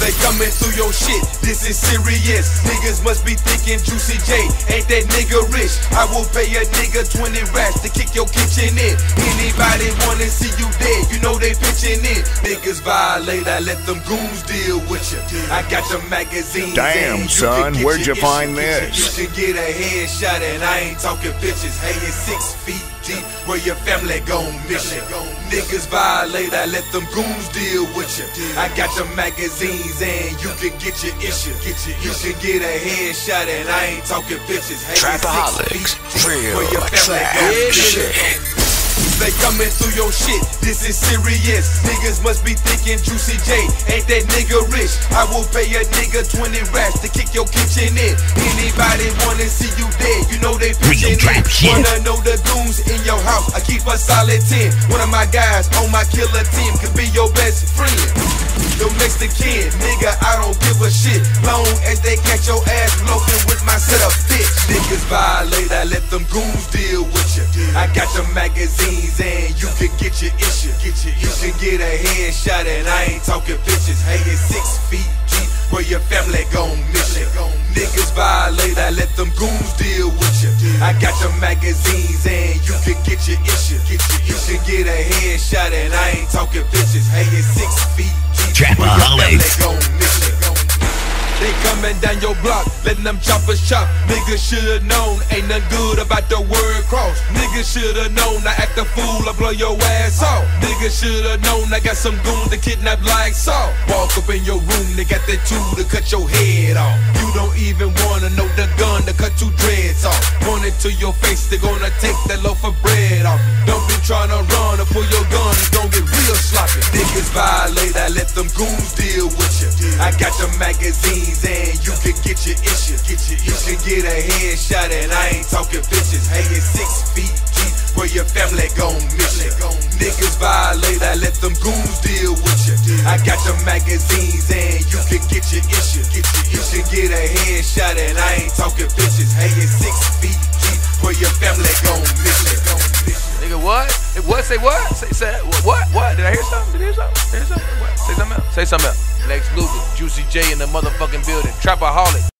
They coming through your shit, this is serious. Niggas must be thinking Juicy J ain't that nigga rich. I will pay a nigga 20 racks to kick your kitchen in. Anybody wanna see you dead, you know they pitching in. Niggas violate, I let them goons deal with you. I got the magazines. Damn, son, where'd you find this? You can get a headshot and I ain't talking bitches. Hey, it's 6 feet deep, where your family gon' miss you. Niggas violate, I let them goons deal with you. I got the magazines and you can get your issue. You can get a headshot and I ain't talking bitches. Hey, Trapaholics, real trap shit. They coming through your shit, this is serious. Niggas must be thinking Juicy J ain't that nigga rich. I will pay a nigga 20 racks to kick your kitchen in. Anybody wanna see you dead, you know they pitching in. Wanna know the goons in your house, I keep a solid 10. One of my guys on my killer team could be your best friend. Your next of kin, nigga, I don't give a shit. Long as they catch your ass loafing with my setup bitch. Niggas violate, I let them goons deal with you. I got the magazines and you can get your issue. You can get a headshot and I ain't talking bitches. Hey, it's 6 feet deep, where your family gon' miss you. Niggas violate, I let them goons deal with you. I got the magazines and you can get your issue. You can get a headshot and I ain't talking bitches. Hey, it's 6 feet deep, where your family gon' miss you. They coming down your block, letting them choppers chop. Niggas should've known, ain't nothing good about the word cross. Niggas should've known, I act a fool, I blow your ass off. Niggas should've known, I got some goons to kidnap like Saul. Walk up in your room, they got that tool to cut your head off. You don't even wanna know the gun to cut two dreads off. Point it to your face, they gonna take that loaf of bread off. Don't be tryna run or pull your gun, it's gonna get real sloppy. Niggas violate, I let them goons deal with you. I got the magazines and you can get your issue. You can get a headshot and I ain't talking bitches. Hey, it's 6 feet deep, where your family gon' miss you. Niggas violate, I let them goons deal with you. I got the magazines and you can get your issue. You can get a headshot and I ain't talking bitches. Hey, it's 6 feet deep, where your family gon' miss you. Nigga, what? What? Say what? Say what? What? Did I hear something? Did I hear something? What? Say something else. Say something else. Lex Luger, Juicy J in the motherfucking building. Trapaholic.